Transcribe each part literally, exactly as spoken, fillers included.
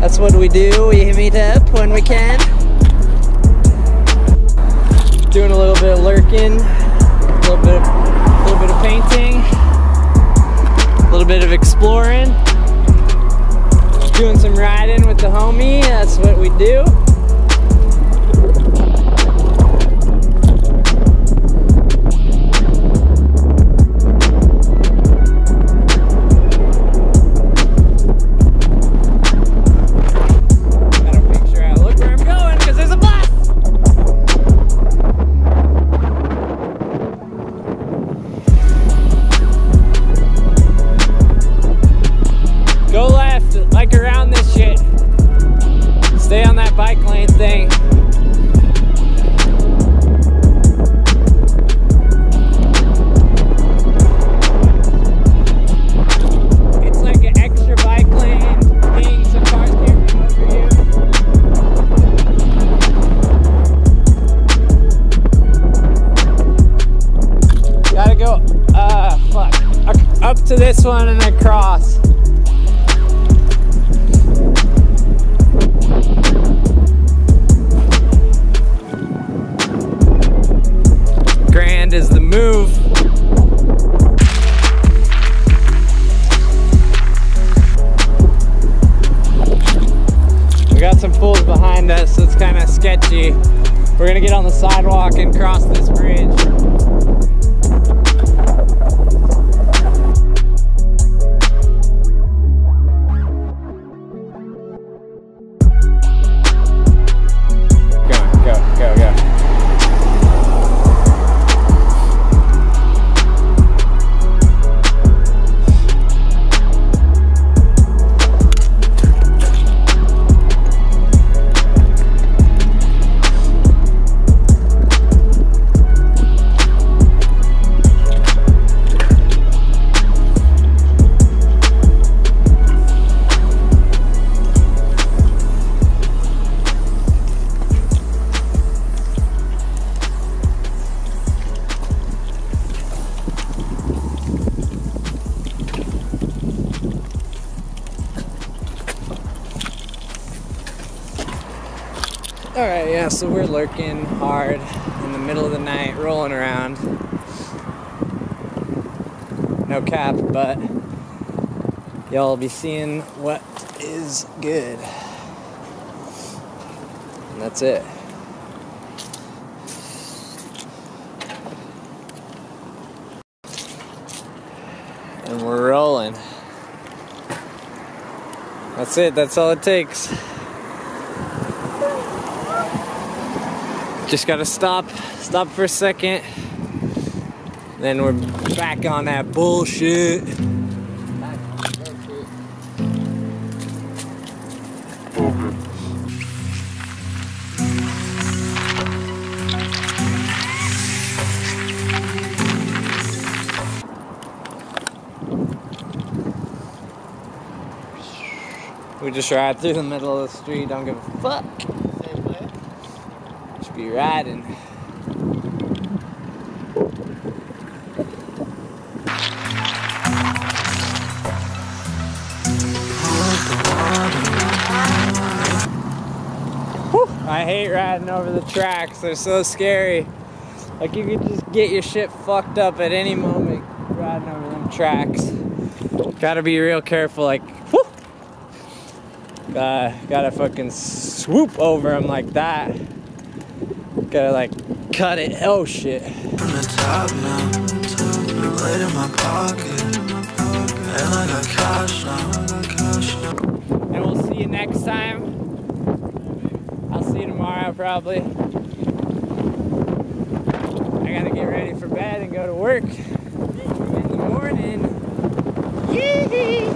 That's what we do. We meet up when we can. Doing a little bit of lurking, a little bit of, a little bit of painting, a little bit of exploring, doing some riding with the homie. That's what we do. Stay on that bike lane thing. It's like an extra bike lane thing so cars can't run over you. Gotta go, uh, fuck. Up to this one and then cross. Grand is the move. We got some fools behind us, so it's kind of sketchy. We're gonna get on the sidewalk and cross this bridge. Go, go, go, go. Alright, yeah, so we're lurking hard in the middle of the night, rolling around. No cap, but y'all will be seeing what is good. And that's it. And we're rolling. That's it, that's all it takes. Just gotta stop, stop for a second. Then we're back on that bullshit. We just ride through the middle of the street, don't give a fuck. Just be riding. Whew, I hate riding over the tracks, they're so scary. Like you could just get your shit fucked up at any moment riding over them tracks. Gotta be real careful, like, whew. Uh, gotta fucking swoop over them like that. Gotta like cut it. Oh shit. From the top now, laid in my pocket, and I got cash now. And we'll see you next time. I'll see you tomorrow probably. I gotta get ready for bed and go to work in the morning. Yee-hee!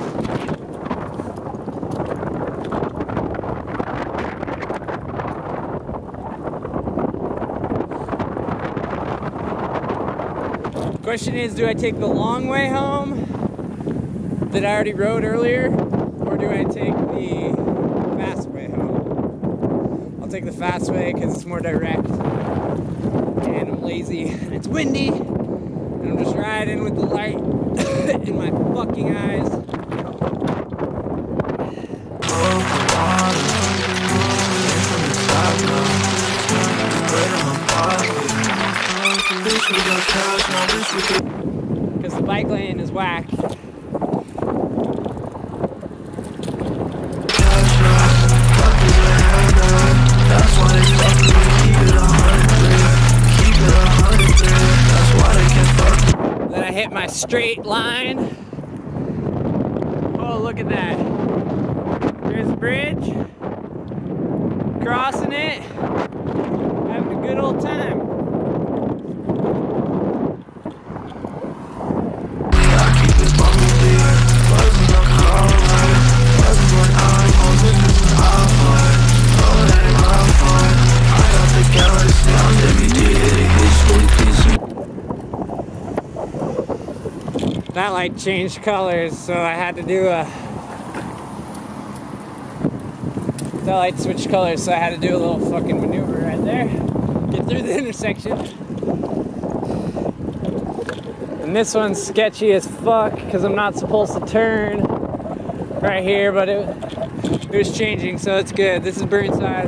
Question is, do I take the long way home that I already rode earlier, or do I take the fast way home? I'll take the fast way because it's more direct, and I'm lazy, and it's windy, and I'm just riding with the light in my fucking eyes. cash now, bitch, we can. Because the bike lane is whack. Cash now, fuck is a handbag. That's why they fuck with me, keep it a hundred. Keep it a hundred, that's why they can't fuck. Then I hit my straight line. Oh, look at that. There's a bridge. Crossing it. Having a good old time. I keep it bubbly, buzzing like Harvard, buzzing like iPhones, this is an iPhone. Oh, it ain't my fault. I got the galaxy on W D eighty-eight, please. That light changed colors, so I had to do a. That light switched colors, so I had to do a little fucking maneuver right there. Get through the intersection. And this one's sketchy as fuck because I'm not supposed to turn right here, but it, it was changing, so it's good. This is Burnside.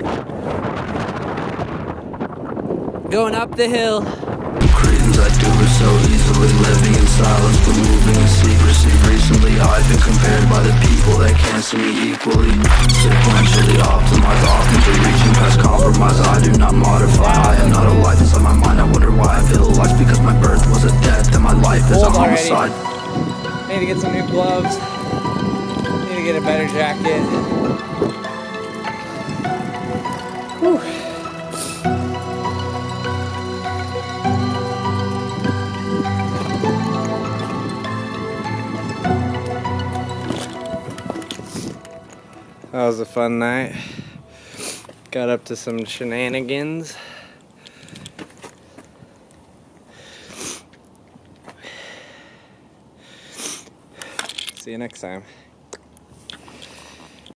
Going up the hill. Cretins, I do it so easily, living in silence but moving in secrecy. Recently I've been compared by the people that can't see me equally. Sequentially optimized, often to reaching past compromise. I do not modify, I am not alive inside my mind. I wonder why I feel alive, because my birth was a death and my life is a homicide. Need to get some new gloves. Need to get a better jacket. Whew. That was a fun night. Got up to some shenanigans. See you next time.